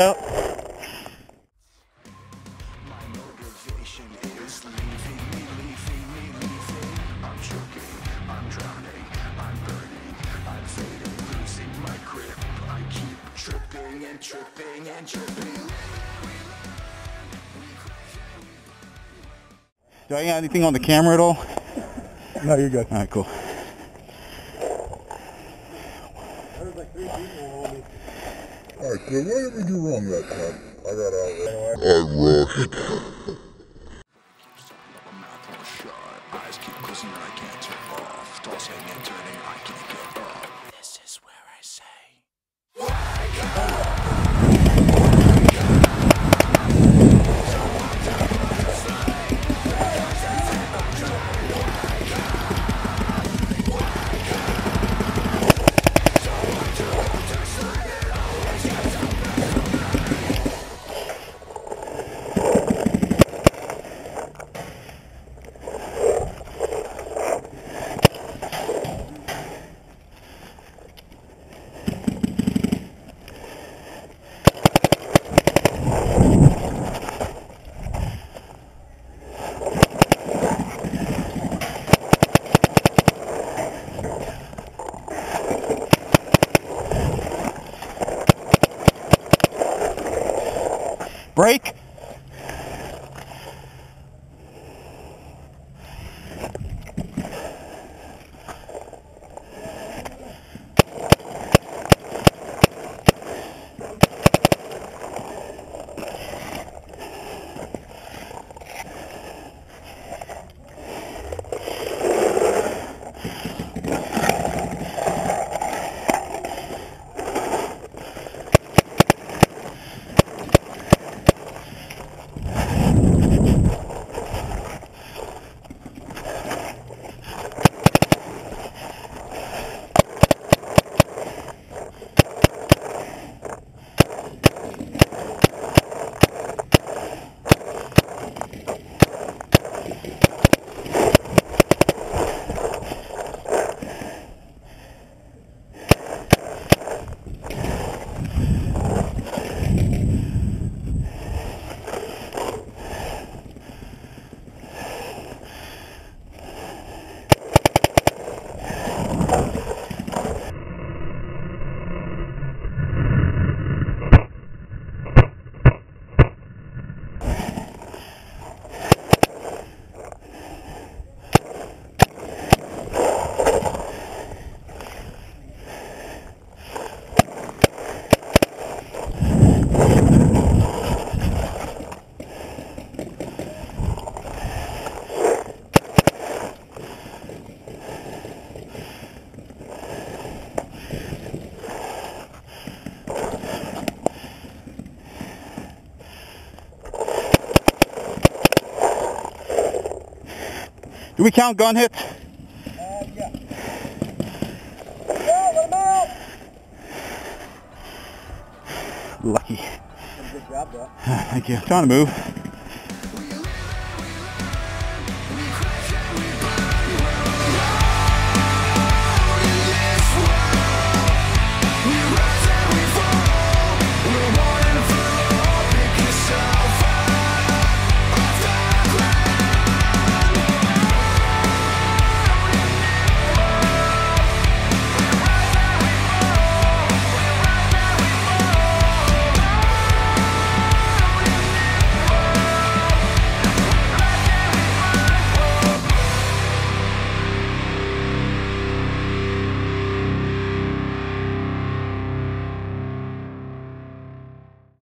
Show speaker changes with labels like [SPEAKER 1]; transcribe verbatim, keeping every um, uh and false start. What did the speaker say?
[SPEAKER 1] out.
[SPEAKER 2] My motivation is leaving me, leaving me, leaving. I'm choking, I'm drowning, I'm burning, I'm fading, losing my grip. I keep tripping and tripping and tripping.
[SPEAKER 1] Do I got anything on the camera at all?
[SPEAKER 3] No, you're good.
[SPEAKER 1] All right, cool.
[SPEAKER 3] There's like three people on me.
[SPEAKER 4] Alright, so what did we do wrong that time? I got out there. I rushed.
[SPEAKER 2] Eyes keep closing and I can't turn off. Tossing and turning, I can't get up. This is where I say, wake up!
[SPEAKER 1] Break. Do we count gun hits?
[SPEAKER 3] Uh, yeah. Yeah, let him out!
[SPEAKER 1] Lucky.
[SPEAKER 3] Good job, though.
[SPEAKER 1] Thank you. Trying to move.